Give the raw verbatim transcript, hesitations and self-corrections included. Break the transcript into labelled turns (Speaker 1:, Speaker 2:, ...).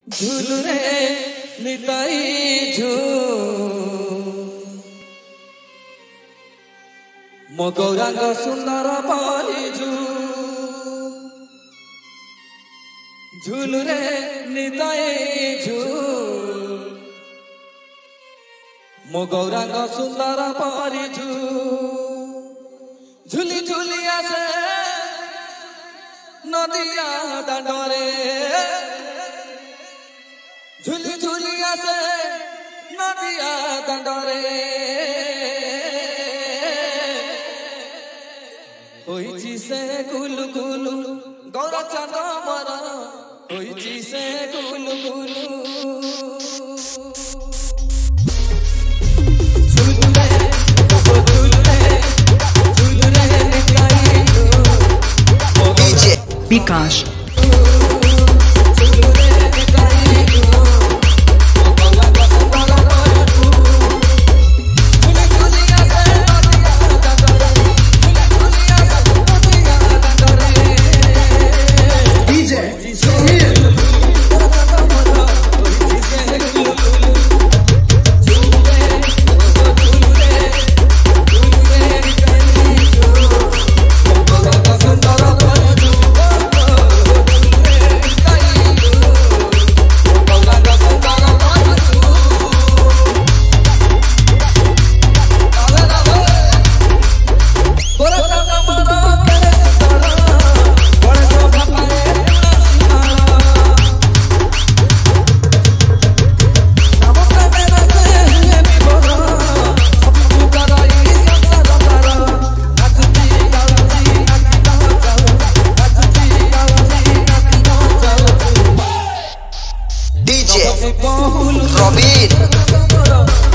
Speaker 1: झूलू रे निताई झूल मो गौरांग सुंदर पारी झूल झूलू रे निताई झूल मो गौरांग सुंदर पारी झूल झूली झूली आसे नदिया दांडरे झूली झूली आसे नदिया दांडरे होइची से गुलु गुलु गौरा चांद मरा होइची से गुलु गुलु झूलू रे झूलू रे झूलू रे निकाई
Speaker 2: डीजे विकास रॉबिन